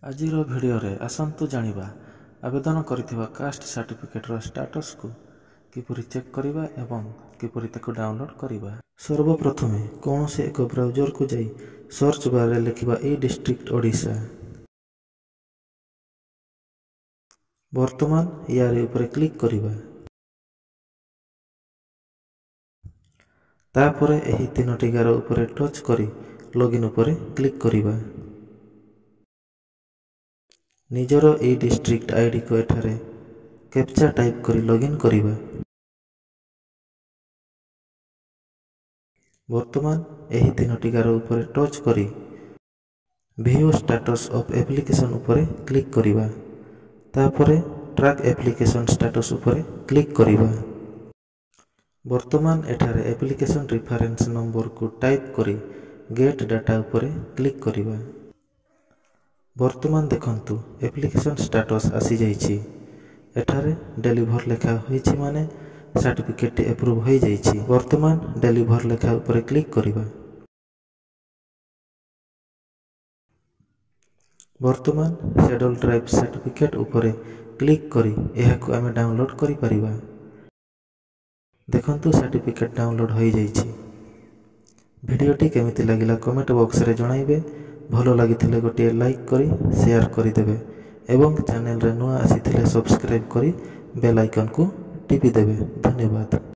आजिर video रे आसंतु जानिबा आवेदन करिथिबा कास्ट सर्टिफिकेट रो स्टेटस को किपरि चेक करिबा एवं किपरि ताको डाउनलोड करिबा। सर्वप्रथमे कौन से एक ब्राउजर को जाई सर्च बार रे लिखिबा ए डिस्ट्रिक्ट ओडिशा। वर्तमान यारे ऊपर क्लिक करिबा। तापरे एही तीनोटी गार ऊपर टच करी लॉगिन ऊपर क्लिक करिबा। निजर ए डिस्ट्रिक्ट आईडी को एठारे कैप्चा टाइप करी लॉगिन करिबा। वर्तमान एही तीनोटी गार ऊपर टच करी व्यू स्टेटस ऑफ एप्लिकेशन ऊपर क्लिक करिबा। तापरे ट्रैक एप्लिकेशन स्टेटस ऊपर क्लिक करिबा। वर्तमान एठारे एप्लिकेशन रेफरेंस नंबर को टाइप करी गेट डाटा ऊपर क्लिक करिबा। वर्तमान देखंतु एप्लिकेशन स्टेटस आसी जाइछि। एठारे डिलीवर लेखा होइछि माने सर्टिफिकेट अप्रूव हो जाइछि। वर्तमान डिलीवर लेखा ऊपर क्लिक करिबा। वर्तमान शेड्यूल ड्राइव सर्टिफिकेट ऊपर क्लिक करी एहाको आमे डाउनलोड करि परिबा। देखंतु सर्टिफिकेट डाउनलोड हो जाइछि। भिडियोटी केमिति लागिला कमेंट बॉक्स रे जणाइबे। भलो लागिथिले गोटे लाइक करी शेयर करि देबे एवं चैनल रे नुआ आसीथिले सब्सक्राइब करी बेल आइकन को टिपि देबे। धन्यवाद।